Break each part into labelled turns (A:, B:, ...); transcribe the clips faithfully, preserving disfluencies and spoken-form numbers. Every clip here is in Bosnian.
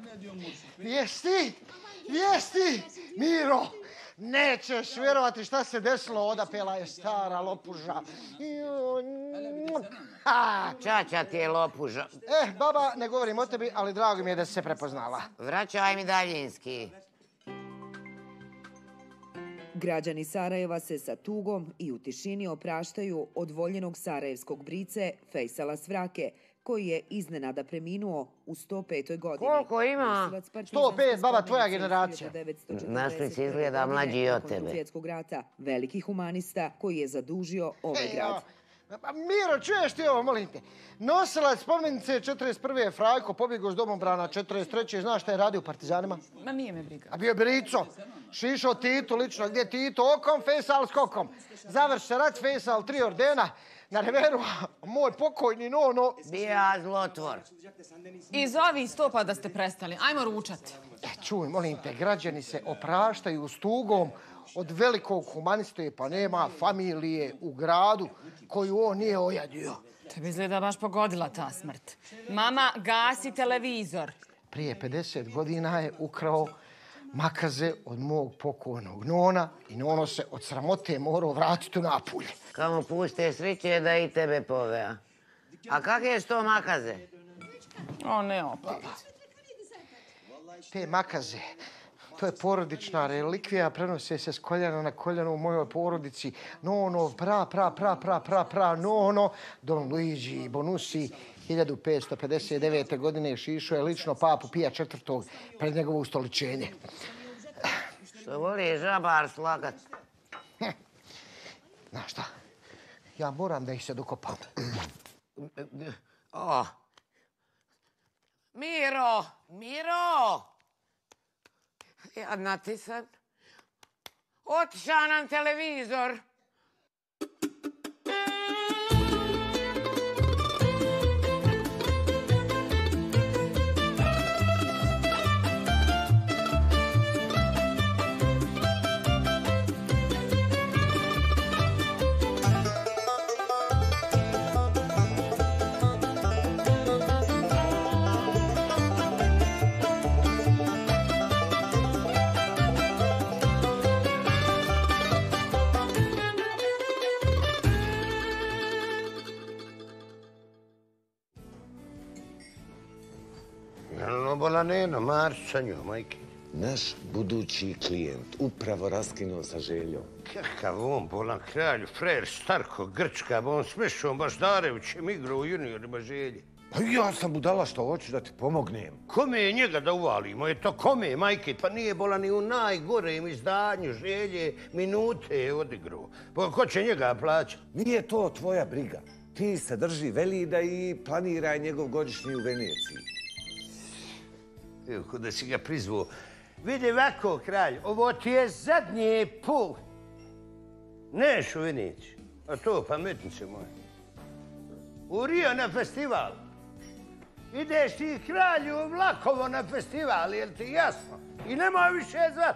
A: Vijesti! Vijesti! Miro! Nećeš vjerovati šta se desilo, odapela je stara lopuža.
B: Čača ti je lopuža.
A: Eh, baba, ne govorim o tebi, ali drago mi je da si se prepoznala.
B: Vraćaj mi daljinski.
C: Građani Sarajeva se sa tugom i u tišini opraštaju od voljenog sarajevskog brice Fejsala Svrake, koji je iznenada preminuo u sto petoj godini.
B: Koliko ima?
A: sto pet, baba, tvoja generacija.
B: Na slici izgleda mlađi od tebe.
C: Svjetskog rata, veliki humanista koji je zadužio ovaj grad.
A: Miro, čuješ ti ovo, molim te? Nosilac spomenice četrdeset prve Frajko pobjegao s domobrana četrdeset treće Znaš šta je radio u Partizanima?
D: Ma nije me briga.
A: A bio je Brico. Šišao Titu lično. Gdje Tito? Okom, Fejsal skokom. Završi rat, Fejsal, tri ordena. Na reveru, moj pokojni nono.
B: Bija zlotvor.
D: Iz ovih stopa da ste prestali. Ajmo ručat.
A: E, čuj, molim te, građani se opraštaju s tugom od velikog humaniste, pa nema familije u gradu koju on nije ojadio.
D: Tebi izgleda baš pogodila ta smrt. Mama, gasi televizor.
A: Prije pedeset godina je ukrao makaze od mog pokojnog nona i nono se od sramote morao vratiti u Napulje.
B: Kamo puste sriće da i tebe povea. A kakve su to makaze?
D: O, ne opet.
A: Te makaze, to je porodična relikvija, prenose se s koljena na koljeno u mojoj porodici. Nono, pra, pra, pra, pra, pra, pra, nono, Don Luigi Bonusi, hiljadu petsto pedeset devete. godine šišao je lično papu Pija četvrtog pred njegovo ustoličenje.
B: Što voli žabar slagat.
A: Znaš šta, ja moram da ih se dokopam.
B: O. Miro, Miro! Jadna ti sad. Otiša nam televizor.
E: Bolaneno, marš sa njom, majke.
F: Naš budući klijent upravo raskinuo sa Željom.
E: Kakav on, bolan kralj, frajer, Starko, Grčka, on smešao Baždarevićem igrao u juniorima Želje.
F: Pa ja sam budala što hoću da ti pomognem.
E: Kome je njega da uvalimo? Je to kome, majke? Pa nije bolan i u najgorem izdanju Želje minute je odigrao. Pa ko će njega plaćati?
F: Nije to tvoja briga. Ti se drži Velida i planiraj njegov godišnji u Veneciji.
E: Evo, kod da si ga prizvao. Vidi ovako, kralj, ovo ti je zadnji put. Neš u Veneciju, a to pametnice moje. U Rio na festival. Ideš ti, kralju, vlakovo na festival, jel ti jasno? I nemoj više zvat.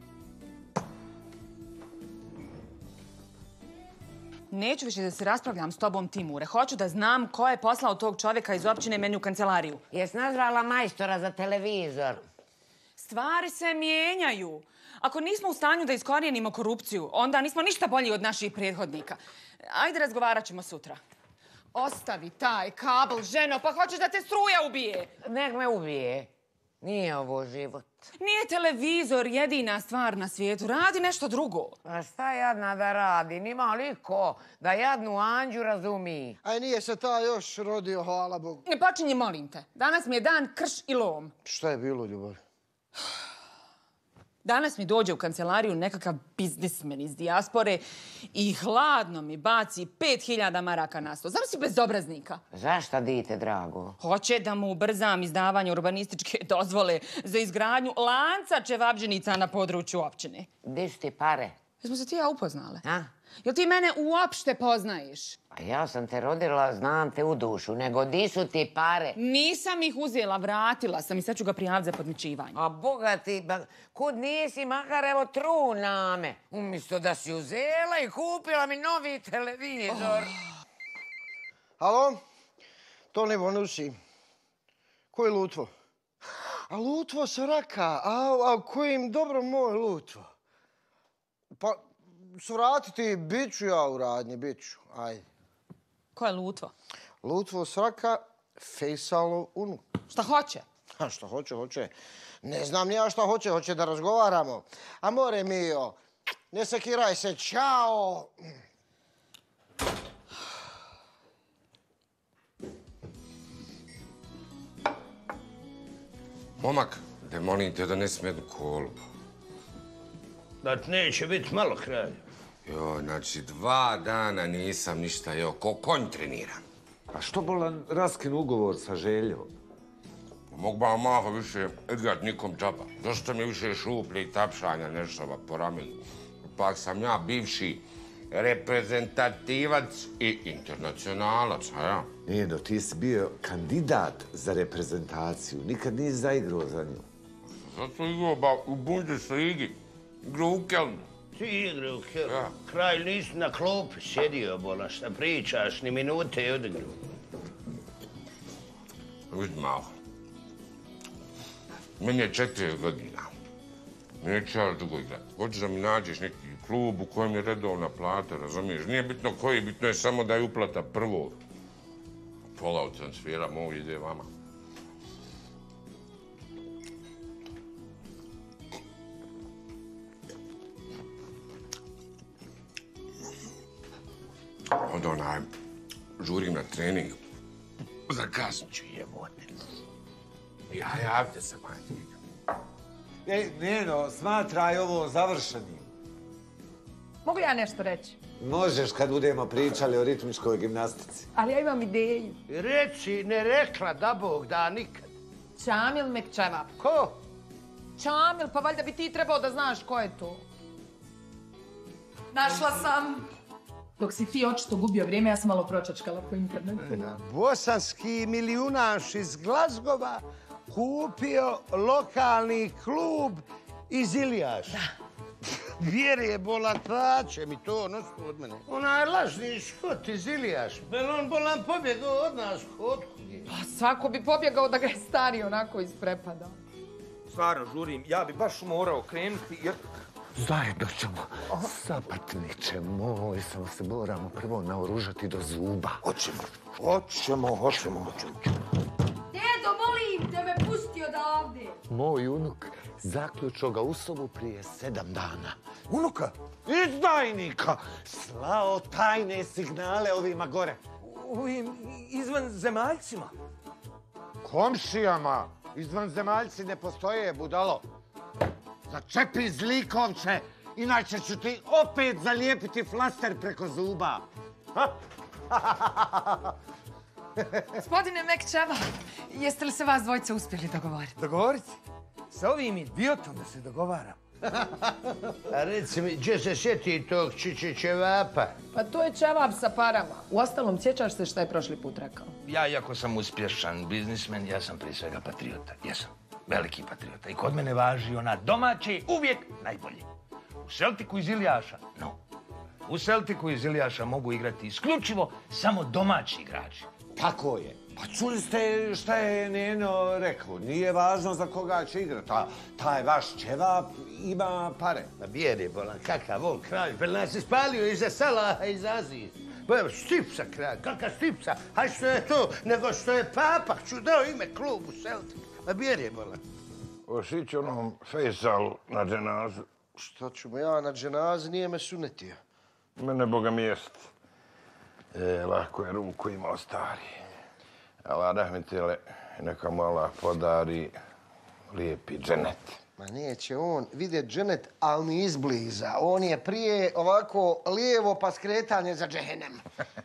D: Neću više da se raspravljam s tobom, Timure. Hoću da znam ko je poslao tog čovjeka iz općine meni u kancelariju.
B: Jes nazvala majstora za televizor?
D: Stvari se mijenjaju. Ako nismo u stanju da iskorijenimo korupciju, onda nismo ništa bolji od naših prethodnika. Ajde, razgovarat ćemo sutra. Ostavi taj kabel, ženo, pa hoćeš da te struja ubije.
B: Nek me ubije. Nije ovo život.
D: Nije televizor jedina stvar na svijetu. Radi nešto drugo.
B: A šta jadna da radi? Nima li ko da jadnu Anđu razumi?
A: Aj, nije se ta još rodio, hvala Bogu.
D: Ne počinji, molim te. Danas mi je dan krš i lom.
A: Šta je bilo, ljubav?
D: Danas mi dođe u kancelariju nekakav biznismen iz dijaspore i hladno mi baci pet hiljada maraka na sto. Znam si bezobraznika.
B: Zašta, dite, drago?
D: Hoće da mu ubrzam izdavanje urbanističke dozvole za izgradnju lanca čevabdžinica na području općine.
B: Gdje su ti pare?
D: Jesmo se ti ja upoznale?
B: A?
D: Jel ti mene uopšte poznaješ?
B: A ja sam te rodila, znam te u dušu, nego di su ti pare?
D: Nisam ih uzela, vratila sam i sad ću ga prijaviti za podmićivanje.
B: A boga ti, ba, kud nisi makar evo tru na me? Umjesto da si uzela i kupila mi novi televizor.
A: Oh. Halo? Toni Bonusi. Ko je lutvo? A Lutvo Sraka, a, a kojim dobro moj Lutvo. Pa, svratiti, bit ću ja u radnji, bit ću, ajde.
D: Ko je Lutvo?
A: Lutvo Sraka, Fejsalov unuk.
D: Šta hoće?
A: A šta hoće, hoće. Ne znam ni ja šta hoće, hoće da razgovaramo. Amore mio, ne sekiraj se, čao.
G: Momak, da molim te da ne smije jednu kolu.
E: Da ti neće biti malo kralj.
G: Jo, znači dva dana nisam ništa jeo, ko konj treniram.
F: A što bolan raskinu ugovor sa Željom?
G: Mogu ba maho više igrat nikom džaba. Zašto mi više šuplje i tapšanja nešava po ramenu? Pak sam ja bivši reprezentativac i internacionalac, a ja?
F: Neno, ti si bio kandidat za reprezentaciju. Nikad nisi zaigrao za nju.
G: Zato igrao ba u Bundesligi. Igrao u Kelnu.
E: Ti igrao u Kelnu?
G: Ja.
E: Kralj, nisi na klopi sjedio, bola, šta pričaš, ni minute je odigrao.
G: Vidi malo. Meni je četiri godina. Neću ja dugo igrat. Hoćeš da mi nađeš neki klub u kojem je redovna plata, razumiješ? Nije bitno koji, bitno je samo da je uplata prvo. Pola od transfera moj ide vama. Onda onaj, žurim na trening. Zakasnit ću jebote. Ja, javite se, majke.
F: Ej, Neno, smatraj ovo završenim.
H: Mogu ja nešto reći?
F: Možeš kad budemo pričali o ritmičkoj gimnastici.
H: Ali ja imam ideju.
E: Reci, ne rekla da Bog da nikad.
H: Čamil Mekčevap.
E: Ko?
H: Čamil, pa valjda bi ti trebao da znaš ko je to. Našla sam. Dok si ti očito gubio vrijeme, ja sam malo pročačkala po internetu.
E: Bosanski milijunaš iz Glazgova kupio lokalni klub iz Ilijaša. Da. Vjeruje bolan, će mi to nosi od mene. Onaj lažni škot iz Ilijaša. Bel on bolan pobjegao od nas, otkud je?
H: Pa svako bi pobjegao da ga je stari onako isprepadao.
I: Stvarno, žurim, ja bi baš morao krenuti jer...
F: Zajedno ćemo. Sapatniče moj, samo se moramo prvo naoružati do zuba.
E: Hoćemo, hoćemo, hoćemo, hoćemo.
J: Dedo, molim te me pusti odavde.
F: Moj unuk zaključao ga u sobu prije sedam dana.
E: Unuka?
F: Izdajnika! Slao tajne signale ovima gore.
I: Ovim izvanzemaljcima.
A: Komšijama, izvanzemaljci ne postoje, budalo.
F: Začepi zlikovče, inače ću ti opet zalijepiti flaster preko zuba.
H: Gospodine Mekčeva, jeste li se vas dvojica uspjeli dogovoriti?
I: Dogovoriti? Sa ovim idiotom da se dogovaram.
E: A reci mi, gdje se sjeti tog čičićevapa?
H: Pa to je čevap sa parama. Uostalom, sjećaš se šta je prošli put rekao?
I: Ja, iako sam uspješan biznismen, ja sam prije svega patriota. Jesam. Veliki patriota. I kod mene važi ona domaći uvijek najbolji. U Celticu iz Ilijaša, no. U Celticu iz Ilijaša mogu igrati isključivo samo domaći igrači.
F: Tako je. Pa čuli ste šta je Neno rekao. Nije važno za koga će igrati. Ta, taj vaš ćevap ima pare.
E: Na bijede, bolan, kakav on kralj. Pel nas je spalio iza Salaha iz Azije. Pa evo, Stipsa kralj, kakav Stipsa. Haj što je to, nego što je papa. Ću dao ime klubu Celtic. Na bijede, bolan.
K: Hoćeš onom Fejsalu na dženazu?
A: Šta ću mu ja na dženazi, nije me sunetio.
K: Mene Boga mi jest. E, lako je ruku imao stari. Allah rahmetele, neka mu Allah podari lijepi dženet.
A: Ma neće on vidjet dženet, ali ni izbliza. On je prije ovako lijevo pa skretanje za džehennem.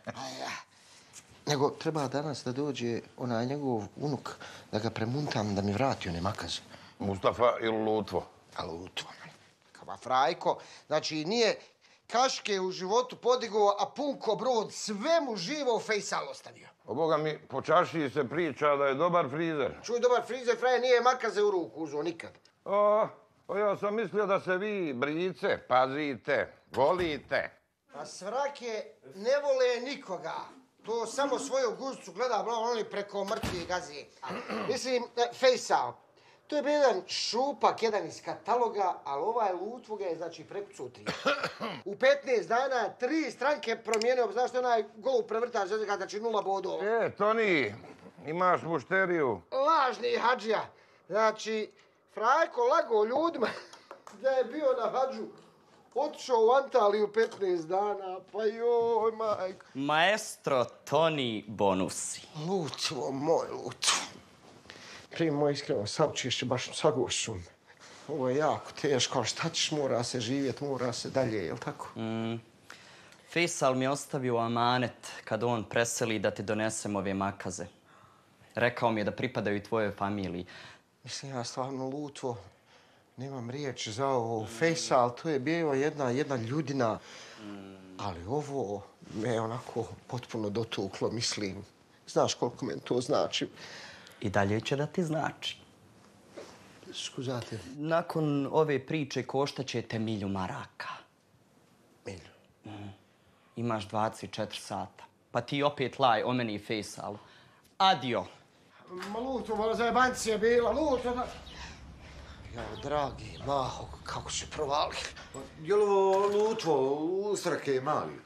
A: Nego treba danas da dođe onaj njegov unuk, da ga premuntam, da mi vrati one makaze.
K: Mustafa ili Lutvo?
A: A Lutvo. Kava frajko. Znači, nije kaške u životu podigao, a punko brod sve mu živo Fejsal ostavio.
K: O Boga mi, po čaši se priča da je dobar frizer.
A: Čuj, dobar frizer, fraje nije makaze u ruku uzeo nikad.
K: O, o, ja sam mislio da se vi, brice, pazite, volite.
A: A svrake ne vole nikoga. To samo svoju guzicu gleda, bla, oni preko mrtvi gazi. Mislim, Fejsal, To je bio jedan šupak, jedan iz kataloga, ali ovaj Lutvo ga je, znači, prekucao tri. U petnaest dana tri stranke promijenio, znaš što je onaj gol prevrtač, znači nula bodova.
K: E, Toni, imaš mušteriju.
A: Lažni hadžija. Znači, Frajko lago ljudima da je bio na hadžu. Otišao u Antaliju petnaest dana, pa joj, majko.
L: Maestro Toni Bonusi.
A: Lutvo, moj Lutvo. Prije moj iskreno saučešće, baš sagošu. Ovo je jako teško, ali šta ćeš, mora se živjeti, mora se dalje, jel tako?
L: Mm. Faisal mi je ostavio amanet kad on preseli da ti donesem ove makaze. Rekao mi je da pripadaju tvojoj familiji.
A: Mislim, ja stvarno, Lutvo, nemam riječi za ovo. Faisal, to je bio jedna, jedna ljudina, ali ovo me onako potpuno dotuklo, mislim. Znaš koliko meni to znači.
L: I dalje će da ti znači.
A: Skuzate.
L: Nakon ove priče koštaće te milju maraka.
A: Milju?
L: Mm. Imaš dvadeset četiri sata. Pa ti opet laj o meni i Faisalu. Adio.
A: Ma Lutvo, malo zajebancija bila, Lutvo. Da... Ja, dragi Maho, kako se provali.
F: Je li ovo Lutvo, usrake mali?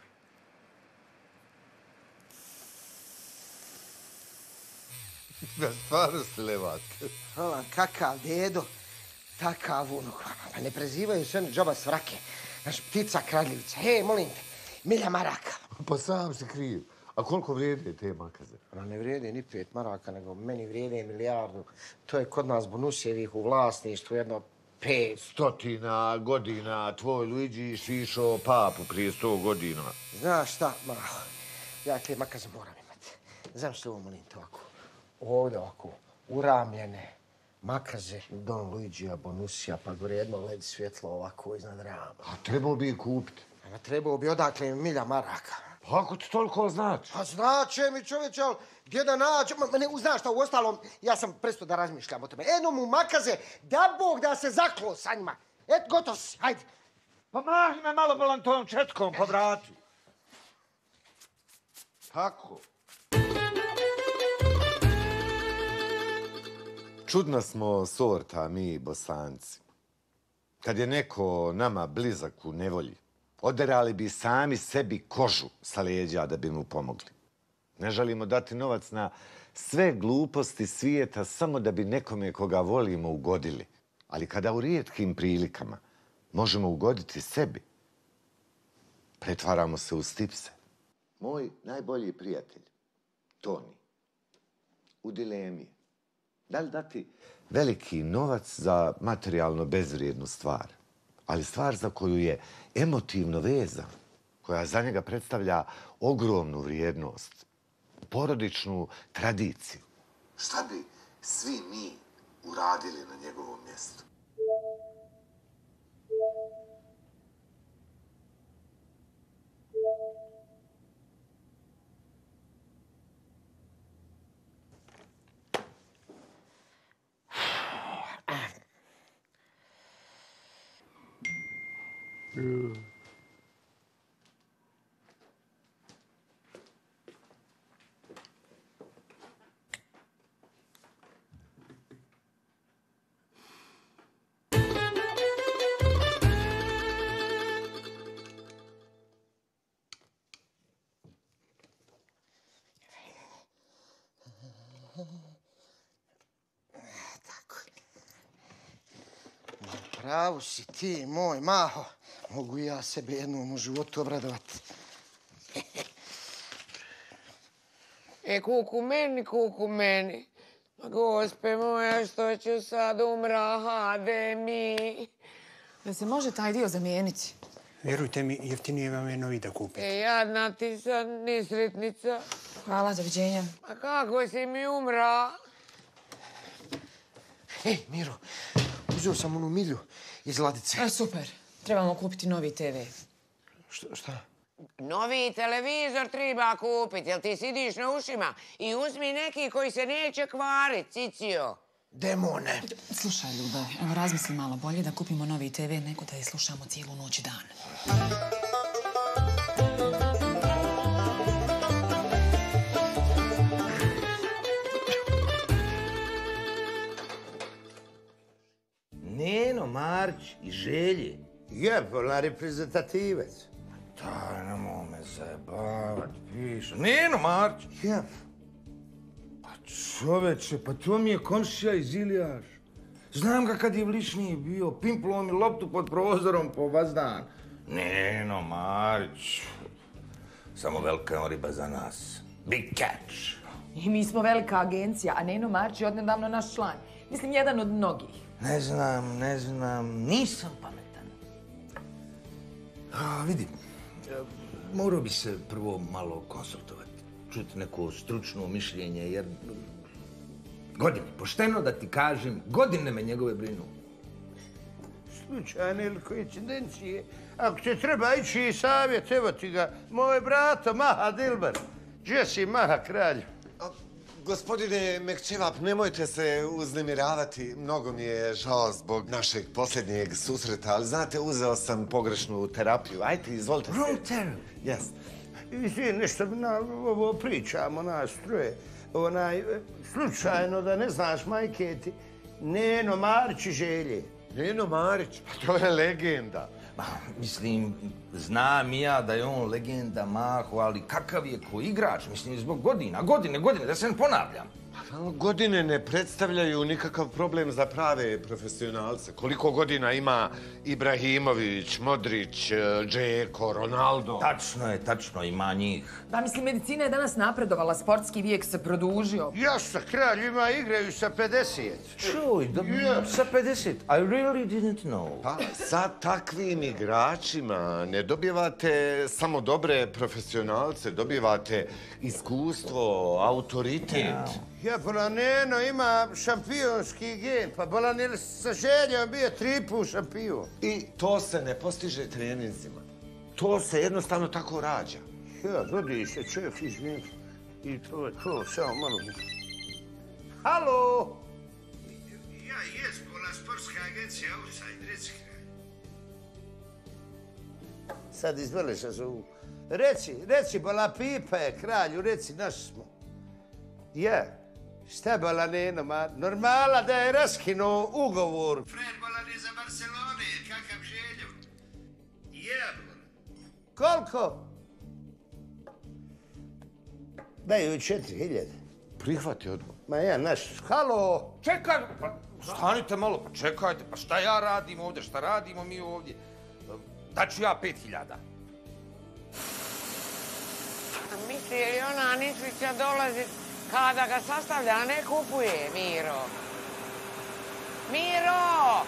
F: Da stvarno ste levak.
A: Hvala, kakav dedo, takav unuk. Pa ne prezivaju se oni džaba svrake. Znaš, ptica kraljevica. Hej, molim te, milja maraka.
F: Pa sam si kriv. A koliko vrijede te makaze?
A: Ona ne vrijede ni pet maraka, nego meni vrijede milijardu. To je kod nas Bonusijevih u vlasništvu jedno pet.
F: Stotina godina tvoj Luigi šišao papu prije sto godina.
A: Znaš šta, Maho, ja te makaze moram imati. Znam što ovo molim te ovako. Ovdje ovako, uramljene makaze Don Luigija Bonusija, pa gore jedno led svjetlo ovako iznad rama.
F: A trebao bi ih kupiti.
A: A trebao bi odakle milja maraka.
F: Pa ako ti toliko znači?
A: Pa znače mi čovječe, ali gdje da nađe? Ma, ne, znaš šta, u ostalom, ja sam prestao da razmišljam o tome. Eno mu makaze, da Bog da se zaklo sa njima. Et, gotov si, hajde.
F: Pa mahni me malo balantom četkom po vratu. Tako. Čudna smo sorta, mi Bosanci. Kad je neko nama blizak u nevolji, oderali bi sami sebi kožu sa leđa da bi mu pomogli. Ne želimo dati novac na sve gluposti svijeta samo da bi nekome koga volimo ugodili. Ali kada u rijetkim prilikama možemo ugoditi sebi, pretvaramo se u stipse. Moj najbolji prijatelj, Toni, u dilemi. Da li dati veliki novac za materijalno bezvrijednu stvar, ali stvar za koju je emotivno vezan, koja za njega predstavlja ogromnu vrijednost, porodičnu tradiciju. Šta bi svi mi uradili na njegovom mjestu?
A: Pravo si ti, moj Maho. Mogu ja sebe jednom u životu obradovati.
B: E, kuku meni, kuku meni. Gospe moja, što ću sad umra, hade mi.
D: Da se može taj dio zamijeniti?
M: Vjerujte mi, jeftinije vam je novi da kupite.
B: E, jadna ti sad, nisretnica.
D: Hvala, doviđenja.
B: A kako si mi umra?
A: Ej, Miro, uzeo sam onu milju iz ladice.
D: A, super. Trebamo kupiti novi te ve.
A: Šta? šta?
B: Novi televizor treba kupiti, jel ti sidiš na ušima? I uzmi neki koji se neće kvarit, Cicio.
A: Demone.
D: Slušaj, Ljubav, evo razmisli malo bolje da kupimo novi te ve nego da je slušamo cijelu noć i dan.
I: Neno Marić i Želje.
E: Je, bolan reprezentativac.
I: Daj, nemoj me zajebavat, piše. Neno Marić.
E: Je.
I: Pa čoveče, pa to mi je komšija iz Ilijaš. Znam ga kad je Vlišniji bio, pimplo mi loptu pod prozorom po vazdan. Neno Marić. Samo velika je riba za nas. Big catch.
H: I mi smo velika agencija, a Neno Marić je odnedavno naš član. Mislim, jedan od mnogih.
I: Ne znam, ne znam, nisam pametan. A, vidi, morao bi se prvo malo konsultovati. Čuti neko stručno mišljenje, jer... Godine, pošteno da ti kažem, godine me njegove brinu.
E: Slučajne ili koincidencije. Ako ti treba ići savjet, evo ti ga. Moj brato, Maha Dilbar. Gdje si, Maha, kralj?
F: Gospodine Mekčevap, nemojte se uznemiravati. Mnogo mi je žao zbog našeg posljednjeg susreta, ali znate, uzeo sam pogrešnu terapiju. Ajde, izvolite.
E: Wrong therapy?
F: Yes.
E: Izvini, nešto na ovo pričamo, nas troje. Onaj, slučajno da ne znaš, majke ti, Neno Marić i Želje.
F: Neno Marić? Pa to je legenda.
I: Ma, mislim, znam i ja da je on legenda, Maho, ali kakav je ko igrač, mislim, zbog godina, godine, godine, da se ne ponavljam.
F: Godine ne predstavljaju nikakav problem za prave profesionalce. Koliko godina ima Ibrahimović, Modrić, Džeko, Ronaldo?
I: Tačno je, tačno, ima njih.
H: Da, mislim, medicina je danas napredovala, sportski vijek se produžio.
E: Jasno, kralj ima igraju sa pedeset.
I: Čuj, da, sa pedeset, I really didn't know.
F: Pa, sa takvim igračima ne dobivate samo dobre profesionalce, dobivate iskustvo, autoritet.
E: Ja, bolan, Neno ima šampionski gen, pa bolan je sa Željom bio tri put šampion.
F: I to se ne postiže treninzima. To se jednostavno tako rađa.
E: Ja, vodi se čef iz njega. I to je to, samo malo. Halo! Ja, jes, bolan, sportska agencija Outside, reci kralj. Sad izveliš se zovu. Reci, reci, bolan, pipa je kralju, reci, naši smo. Ja. Šta bolan, Neno, ma? Normala da je raskinuo ugovor. Fred, bolan, je za Barcelone, kakav Željo. Je, bolan. Koliko? Daju četiri hiljade.
F: Prihvati odmah.
E: Ma ja, naš, halo.
I: Čekaj, pa stanite malo, pa čekajte, pa šta ja radim ovdje, šta radimo mi ovdje? Daću ja pet hiljada.
B: Misli, je li ona Nislića dolazi kada ga sastavlja, a ne kupuje, Miro? Miro!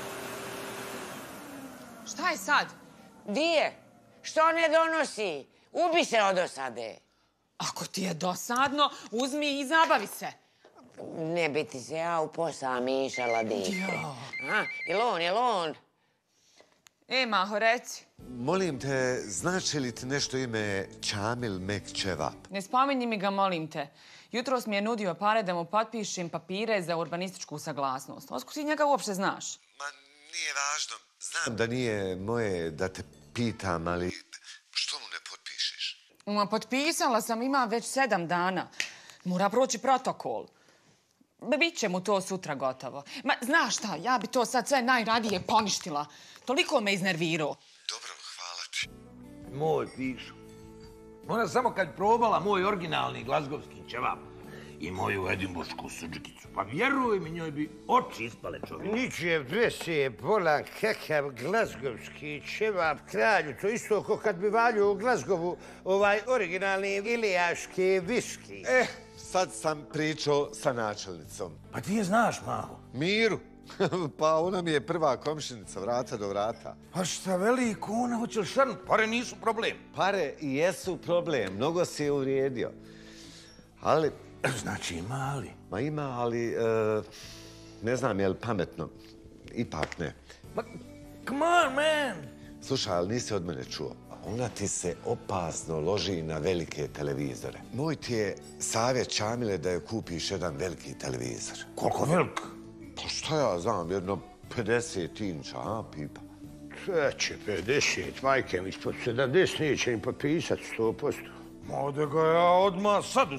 D: Šta je sad?
B: Di je? Što ne donosi? Ubi se od osade.
D: Ako ti je dosadno, uzmi i zabavi se.
B: Ne bi ti se ja u posao mišala, dite. A, jel on, jel on?
D: E, Maho, reci.
F: Molim te, znači li ti nešto ime Čamil Mekčevap?
D: Ne spominji mi ga, molim te. Jutros mi je nudio pare da mu potpišem papire za urbanističku saglasnost. Otkud ti njega uopšte znaš?
F: Ma, nije važno. Znam da nije moje da te pitam, ali što mu ne potpišeš?
D: Ma, potpisala sam, ima već sedam dana. Mora proći protokol. Biće mu to sutra gotovo. Ma, znaš šta, ja bi to sad sve najradije poništila. Toliko me iznervirao.
F: Dobro, hvala ti.
I: Moj pišu. Ona samo kad probala moj originalni glazgovski ćevap i moju edimburšku suđikicu, pa vjeruj mi, njoj bi oči ispale čovjek.
E: Ničev dvese, bolan, kakav glazgovski ćevap, kralju. To isto kao kad bi valio u Glazgovu ovaj originalni ilijaški viski.
F: Eh, sad sam pričao sa načelnicom.
I: Pa ti je znaš, Maho?
F: Miru. Pa ona mi je prva komšinica, vrata do vrata.
I: Pa šta veliko, ona hoće li šarnut? Pare nisu problem.
F: Pare i jesu problem, mnogo si je uvrijedio. Ali...
I: Znači ima ali?
F: Ma ima, ali... Ne znam je li pametno. Ipak ne.
I: Ma, come on, man!
F: Slušaj, ali nisi od mene čuo. Ona ti se opasno loži na velike televizore. Moj ti je savjet, Čamile, da joj kupiš jedan veliki televizor.
I: Koliko velik?
F: Pa šta ja znam, jedno pedeset inča, a, pipa?
E: Sveće, pedeset, majke mi, ispod sedamdeset neće im potpisat sto posto.
I: Ma da ga ja odmah sad uzeti.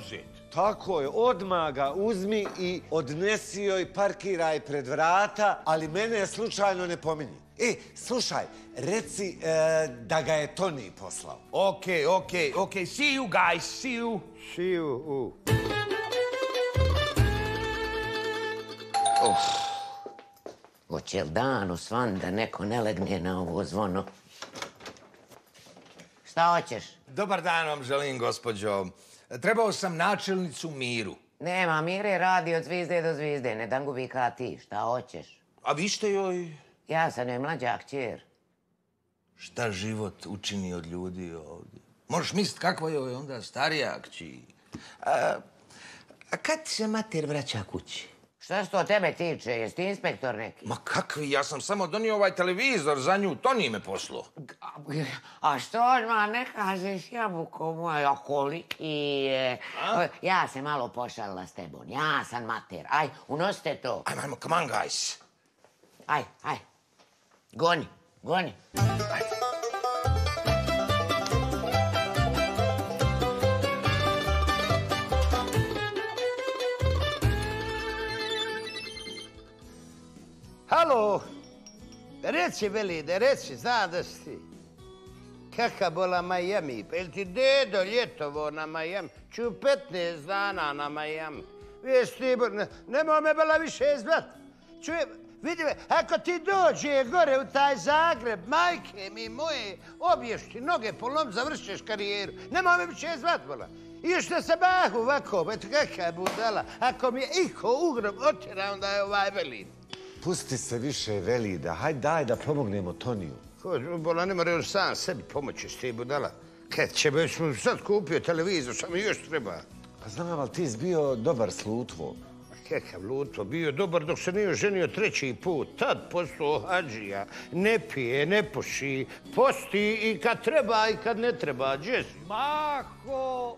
F: Tako je, odmah ga uzmi i odnesi joj, parkiraj pred vrata, ali mene slučajno ne pominji. E, slušaj, reci e, da ga je Toni poslao.
I: Okej, okej, okej. See you guys, see you.
E: See you, u.
B: Hoće li dan osvan da neko ne legne na ovo zvono? Šta hoćeš?
I: Dobar dan vam želim, gospođo. Trebao sam načelnicu Miru.
B: Nema, Mire radi od zvizde do zvizde, ne dan gubi ka ti. Šta hoćeš?
I: A vi ste joj...
B: Ja sam joj mlađa kćer.
I: Šta život učini od ljudi ovdje? Možeš misliti kakva je onda starija kći. A, a kad se mater vraća kući?
B: Šta se to tebe tiče? Jesi ti inspektor neki?
I: Ma kakvi, ja sam samo donio ovaj televizor za nju, Toni me poslao.
B: A što odmah ne kažeš, jabuko moja, koliki je... Ja se malo pošalila s tebom, ja sam mater. Aj, unosite to.
I: Ajmo, ajmo, come on, guys.
B: Aj, aj. Goni, goni. Aj.
E: Halo, reci Velide, reci, znam da si ti. Kaka bola Miami, pa jel ti dedo ljetovo na Miami? Ču petnaest dana na Miami. Viješ ti, ne, nemoj me bila više zvat. Čuje, vidi me, ako ti dođe gore u taj Zagreb, majke mi moje, obiješ ti noge polom, završiš karijeru. Nemoj me više zvat, bola. I još da se bahu ovako, eto kaka budala. Ako mi je iko ugrob otjera, onda je ovaj Velid.
F: Pusti se više, Velida. Hajde, daj da pomognemo Toniju.
E: Bola, ne mora još sam sebi pomoći s ti budala. Kad će već mu sad kupio televizor, što mi još treba?
F: Pa znam, ali ti si bio dobar s Lutvom.
E: Kakav Lutvo, bio dobar dok se nije ženio treći put. Tad postao hađija. Ne pije, ne puši, posti i kad treba i kad ne treba. Gdje si?
I: Maho,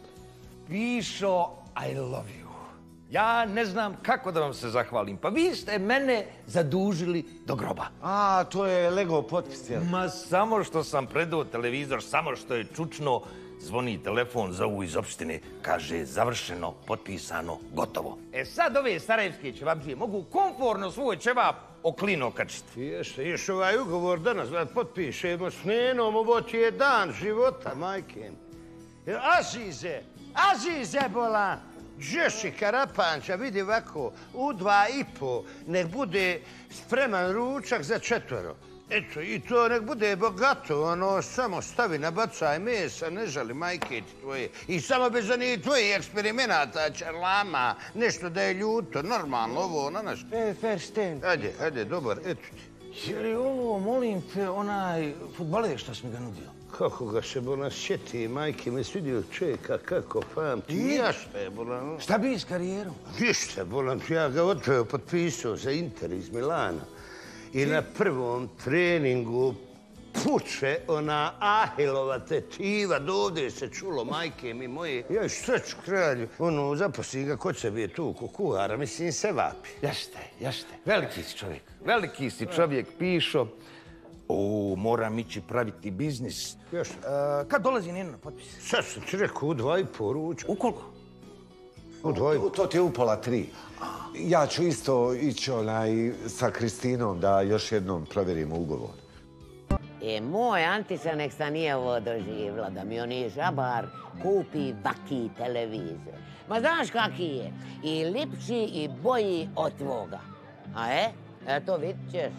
I: Pišo, I love you. Ja ne znam kako da vam se zahvalim. Pa vi ste mene zadužili do groba.
F: A, to je Lego potpis, jel?
I: Ma samo što sam predao televizor, samo što je čučno, zvoni telefon, zovu iz opštine, kaže završeno, potpisano, gotovo. E sad ove sarajevske ćevapđije mogu komforno svoj ćevap oklino kačiti.
E: Jeste, još ovaj ugovor danas da potpišemo s Nenom, ovo ti je dan života, majke. Azize, Azize bola! Žeši Karapanča, vidi ovako, u dva i po, nek bude spreman ručak za četvero. Eto, i to nek bude bogato, ono, samo stavi na bacaj mesa, ne žali majke ti tvoje. I samo bez onih tvojih eksperimenata, čarlama, nešto da je ljuto, normalno, ovo, na naš.
M: E, Feršten.
E: Ajde, ajde, dobar, eto ti.
I: Je li ovo, molim te, onaj futbaler što si mi ga nudio?
E: Kako ga se bola sjeti, majke me svidio čeka, kako pamti. Ja šta je bola?
I: Šta bi s karijerom?
E: Ništa, bola, ja ga odveo, potpisao za Inter iz Milana. I na prvom treningu puče ona Ahilova tetiva, dovde se čulo, majke mi moje. Ja šta ću kralju, ono, zaposli ga kod sebe tu, ko kuhara, mislim, se vapi.
I: Jašte, jašte. Veliki si čovjek, veliki si čovjek, Pišo. O, moram ići praviti biznis.
E: Još?
I: Kad dolazi Nena na potpis?
E: Sad sam ti rekao, u dva i po ruča.
I: U koliko?
E: U dva i po.
F: To ti je upola tri. Ja ću isto ići onaj sa Kristinom da još jednom provjerimo ugovor.
B: E, moj Antisa nek sta nije ovo doživjela, da mi oni žabar kupi baki televizor. Ma znaš kaki je? I lipči i boji od tvoga. A e? Eto, vidit ćeš.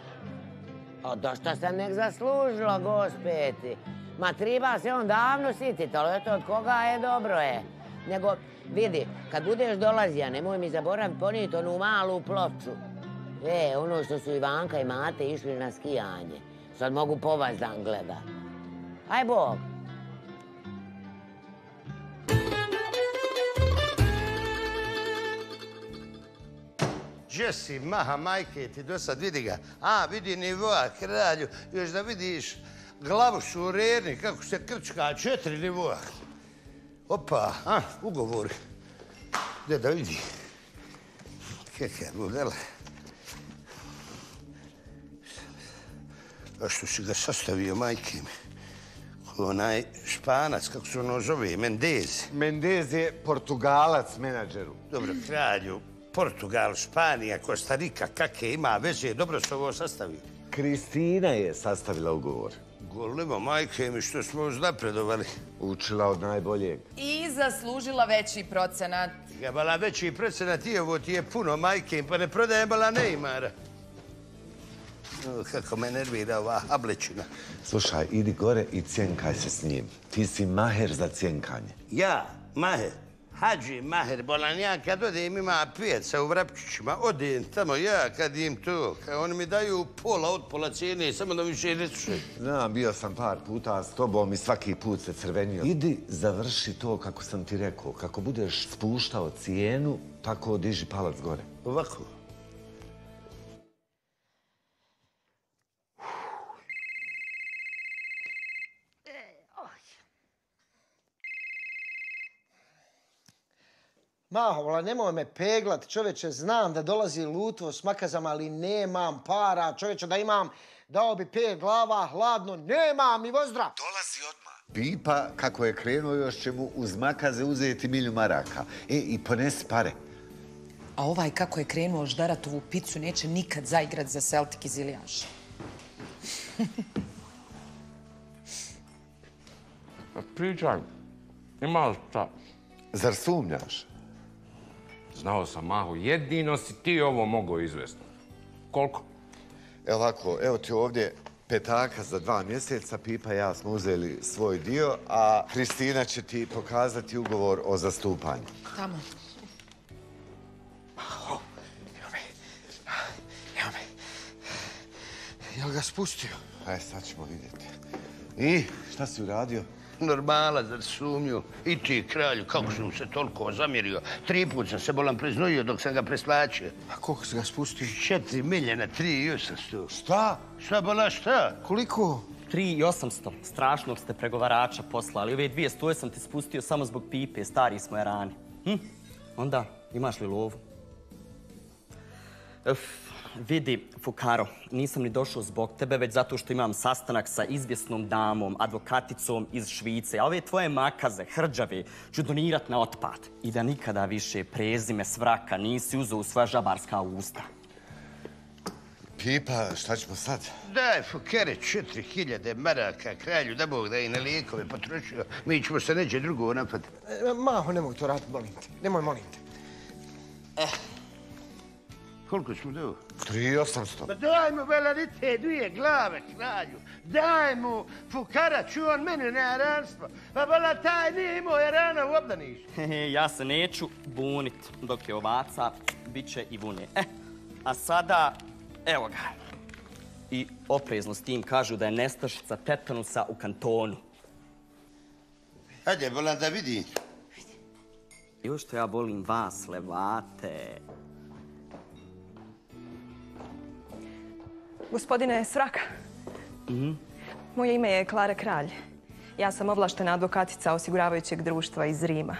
B: A došta sam nek zaslužila, gospeti. Ma treba se on davno sititi, ali eto od koga je dobro je. Nego, vidi, kad budeš dolazija, nemoj mi zaboraviti ponijeti onu malu ploču. E, ono što su Ivanka i Mate išli na skijanje. Sad mogu po vas dan gledat. Aj Bog.
E: Gdje si, maha, majke ti do sad, vidi ga. A, vidi nivoa, kralju. Još da vidiš glavu šurerni, kako se krčka, četiri nivoa. Opa, a, ugovori. Gdje da vidi. Kaka budala. A što si ga sastavio, majke mi? onaj Španac, kako se ono zove, Mendez.
F: Mendez je Portugalac menadžeru.
E: Dobro, kralju, Portugal, Španija, Kostarika, kakve ima veze, dobro su ovo sastavili.
F: Kristina je sastavila ugovor.
E: Golema majke mi što smo uznapredovali.
F: Učila od najboljeg.
H: I zaslužila veći procenat.
E: Ja bala veći procenat i ovo ti je puno majke, pa ne prodaje bala Neymara. Kako me nervira ova ablečina.
F: Slušaj, idi gore i cjenkaj se s njim. Ti si maher za cjenkanje.
E: Ja, maher, Hadži Maher Bolan, ja kad odem ima pijeca u Vrapčićima, odem tamo ja kad im to, kad oni mi daju pola od pola cijene, samo da više ne slušaju.
F: Znam, bio sam par puta s tobom i svaki put se crvenio. Idi, završi to kako sam ti rekao. Kako budeš spuštao cijenu, tako diži palac gore.
E: Ovako.
A: Maho, nemoj me peglat, čovječe, znam da dolazi lutvo s makazama, ali nemam para, čovječe, da imam, dao bi pet glava, hladno, nemam ni vozdra.
F: Dolazi odmah. Pipa, kako je krenuo, još će mu uz makaze uzeti milju maraka. E, i ponesi pare.
H: A ovaj kako je krenuo ždaratovu picu neće nikad zaigrat za Celtic iz Ilijaša.
G: Pričaj, ima li šta?
F: Zar sumnjaš?
G: Znao sam, Maho, jedino si ti ovo mogao izvesti. Koliko?
F: Evo ovako, evo ti ovdje petaka za dva mjeseca, Pipa i ja smo uzeli svoj dio, a Kristina će ti pokazati ugovor o zastupanju.
H: Tamo.
A: Maho, evo me, evo me. Jel ga spustio?
F: Aj, sad ćemo vidjeti. I, šta si uradio?
E: Normala, zar sumnju. I ti, kralju, kako sam se toliko zamjerio. Tri put sam se bolan priznojio dok sam ga preslačio.
A: A koliko si ga spustio?
E: Četiri miljana, tri i osamsto.
A: Šta?
E: Šta, bola, šta?
A: Koliko?
L: Tri i osamsto. Strašnog ste pregovarača poslali. Ove dvije stoje sam ti spustio samo zbog Pipe, stari smo jarani. Hm? Onda, imaš li lovu? Uf, vidi, Fukaro, nisam ni došao zbog tebe, već zato što imam sastanak sa izvjesnom damom, advokaticom iz Švice. A ove tvoje makaze, hrđave, ću donirat na otpad. I da nikada više prezime Svraka nisi uzeo u svoja žabarska usta.
F: Pipa, šta ćemo sad?
E: Daj, Fukere, četiri hiljade maraka, kralju, da Bog da i na lijekove potrošio. Mi ćemo se neđe drugo napaditi.
A: E, Maho, nemoj to raditi, molim te. Nemoj, molim te.
E: Eh. Koliko smo dao?
F: Tri i osamsto.
E: Pa daj mu, velarite, dvije glave, kralju. Daj mu, Fukara, ču on meni na jaranstvo. Pa bala, taj nije imao jarana u obdaništu.
L: Ja se neću bunit, dok je ovaca, bit će i vune. E, a sada, evo ga. I oprezno s tim kažu da je nestašica tetanusa u kantonu.
E: Hajde, bolan, da vidim.
L: Još što ja volim vas, levate.
N: Gospodine Svraka, moje ime je Klara Kralj. Ja sam ovlaštena advokatica osiguravajućeg društva iz Rima.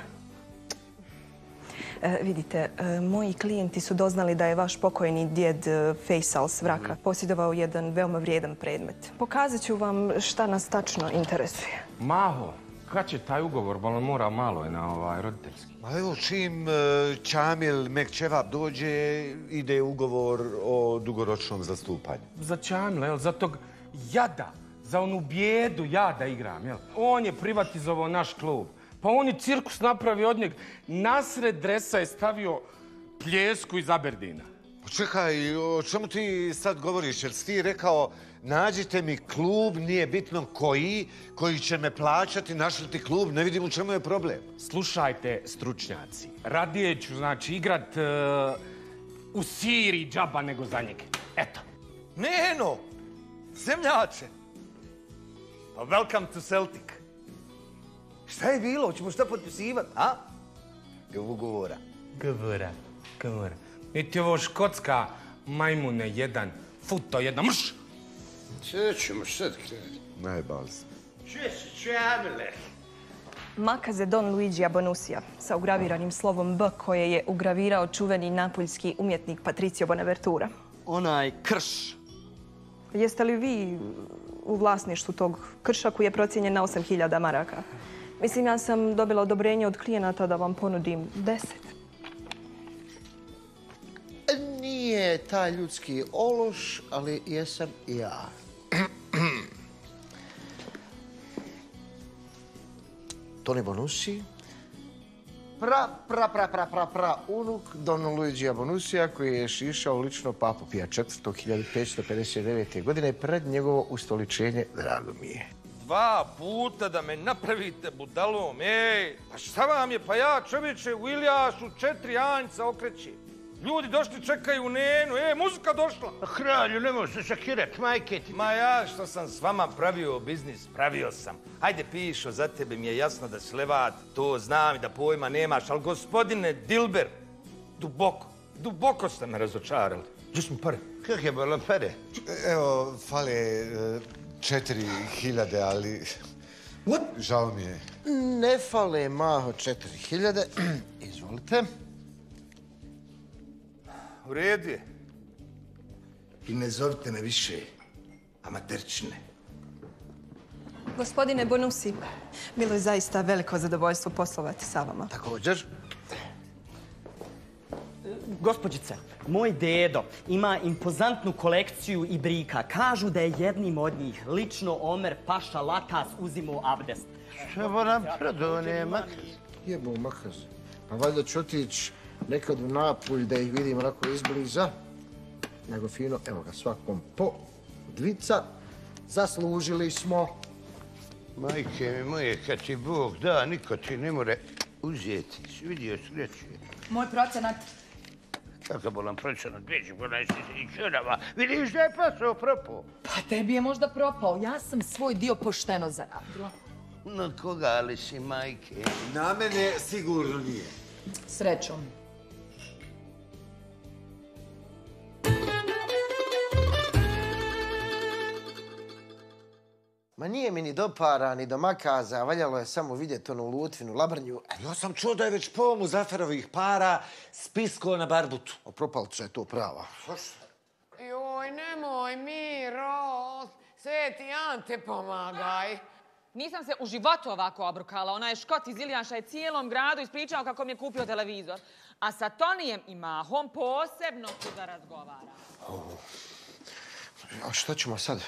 N: E, vidite, e, moji klijenti su doznali da je vaš pokojni djed e, Fejsal Svraka posjedovao jedan veoma vrijedan predmet. Pokazat ću vam šta nas tačno interesuje.
G: Maho, kad će taj ugovor, bolan mora malo je na ovaj roditeljski.
F: Ma evo, čim Čamil Mekčevap dođe, ide ugovor o dugoročnom zastupanju.
G: Za Čamila, jel? Za tog jada, za onu bijedu jada igram, jel? On je privatizovao naš klub. Pa on je cirkus napravio od njeg. Nasred dresa je stavio pljesku iz Aberdina.
F: Čekaj, o čemu ti sad govoriš? Jer si ti rekao, nađite mi klub, nije bitno koji, koji će me plaćati, našli ti klub, ne vidim u čemu je problem.
G: Slušajte, stručnjaci, radije ću, znači, igrat uh, u Siriji džaba nego za njega. Eto.
I: Neno, zemljače. Pa welcome to Celtic. Šta je bilo? Hoćemo šta potpisivati, a? Evo ugovora.
G: Govora, govora. Niti ovo škotska majmune jedan, futo jedna, mrš!
E: Sve ćemo sad krati.
F: Najbal sam.
E: Če se Čamile?
N: Makaze Don Luigi Abonusija sa ugraviranim slovom B koje je ugravirao čuveni napuljski umjetnik Patricio Bonaventura.
L: Onaj krš.
N: Jeste li vi u vlasništvu tog krša koji je procijenjen na osam hiljada maraka? Mislim, ja sam dobila odobrenje od klijenata da vam ponudim deset.
A: Nije taj ljudski ološ, ali jesam i ja. Toni Bonucci, pra, pra, pra, pra, pra, pra, unuk Don Luigija Bonusija, koji je šišao lično papu Pija četvrtog hiljadu petsto pedeset devete. godine pred njegovo ustoličenje, drago mi je.
I: Dva puta da me napravite budalom, ej! Pa šta vam je, pa ja čovječe u Iljašu četiri anjca okrećem. Ljudi došli, čekaju u Nenu, ej, muzika došla!
E: Kralju, nemoj se šakirat, majke ti.
I: Ma ja što sam s vama pravio biznis, pravio sam. Hajde, pišo, za tebe mi je jasno da si levat, to znam i da pojma nemaš, ali gospodine Dilber, duboko, duboko ste me razočarali. Gdje su mi pare?
E: Kakve bolam pare?
F: Evo, fale četiri hiljade, ali... Žao mi je.
A: Ne fale, Maho, četiri hiljade. Izvolite.
I: U redu je.
E: I ne zovite me više amaterčine.
N: Gospodine Bonucci, bilo je zaista veliko zadovoljstvo poslovati sa vama.
A: Također.
L: Gospođice, moj dedo ima impozantnu kolekciju ibrika. Kažu da je jednim od njih lično Omer Paša Latas uzimao abdest.
E: Šta moram prodao, ne makaz?
A: Jebo makaz. Pa valjda ću otići nekad u Napulj da ih vidim onako izbliza. Nego fino, evo ga, svakom po dvica. Zaslužili smo.
E: Majke mi moje, kad ti Bog da, niko ti ne more uzeti. Vidio sreće.
H: Moj procenat.
E: Kako bolam procenat, beđe, bolam si i čurava. Vidiš da je pasao propao.
H: Pa tebi je možda propao. Ja sam svoj dio pošteno zaradila.
E: Na koga li si, majke?
F: Na mene sigurno nije.
H: Srećom.
A: Ma nije mi ni do para, ni do makaza, valjalo je samo vidjeti onu Lutvinu labrnju.
F: Ja sam čuo da je već pol Muzaferovih para spisko na barbutu.
A: O, propalca je to prava.
B: Joj, nemoj, Miro, Sveti Ante, pomagaj.
D: Nisam se u životu ovako obrukala. Ona je Škot iz Iljaša je cijelom gradu ispričao kako mi je kupio televizor. A sa Tonijem i Mahom posebno ću da razgovaram.
A: A šta ćemo sad?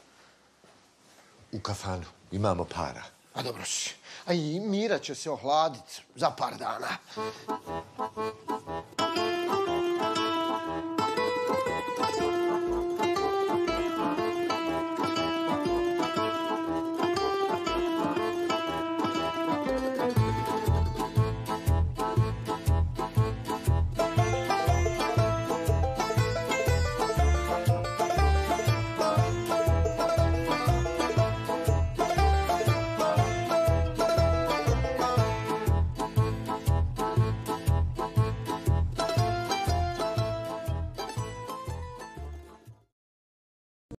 F: U kafanu. Imamo para.
A: A dobro si. A i Mira će se ohladiti za par dana.